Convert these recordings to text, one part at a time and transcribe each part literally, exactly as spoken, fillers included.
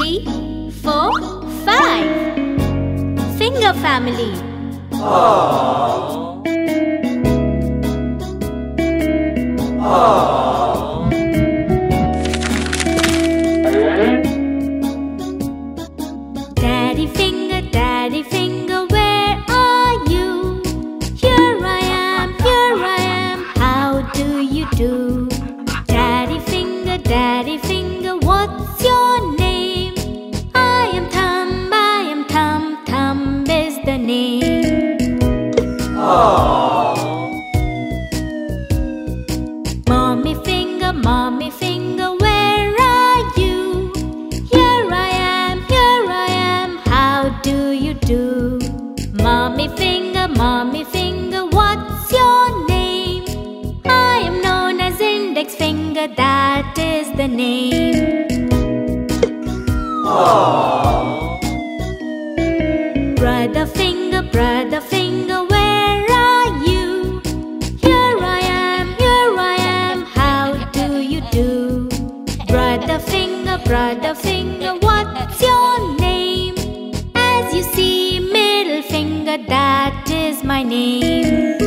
three, four, five. Finger family. Aww. Aww. Daddy finger, daddy finger, where are you? Here I am, here I am, how do you do? Daddy finger, daddy finger, what's your name? I am Thumb, I am Thumb, Thumb is the name. Aww. Mommy finger, mommy finger, where are you? Here I am, here I am, how do you do? Mommy finger, mommy finger, what's your name? I am known as index finger, that is the name. Aww. Brother finger, brother finger, where are you? Here I am, here I am, how do you do? Brother finger, brother finger, what's your name? As you see, middle finger, that is my name.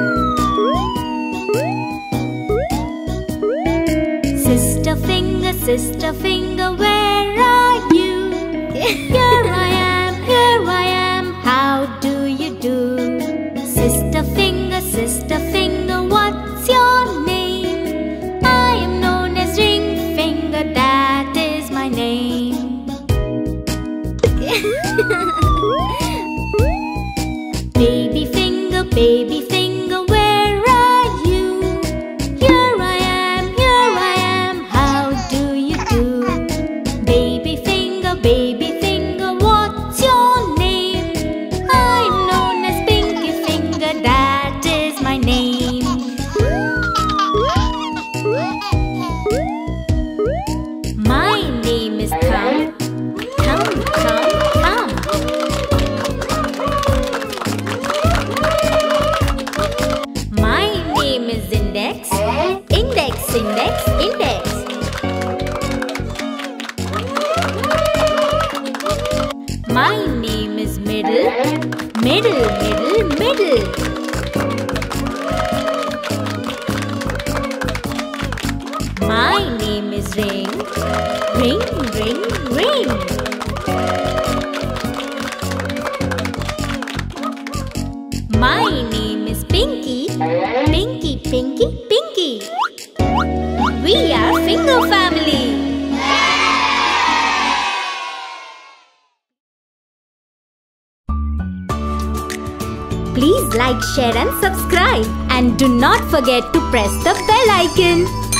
Sister finger, sister finger, where are you? Here I am, here I am, how do you do? Sister finger, sister finger, what's your name? I am known as ring finger, that is my name. Baby finger, baby finger, where are you? Here I am, here I am, how do you do? Baby finger, baby finger, what's your name? I'm known as pinky finger, that is my name. My name is Thumb, Thumb, Thumb, Thumb. My name is Index, Index, Index, Index. My name is Middle, Middle, Middle, Middle. My name is Ring, Ring, Ring, Ring. My name is Pinky, Pinky, Pinky, Pinky. We are Finger family. Please like, share and subscribe. And do not forget to press the bell icon.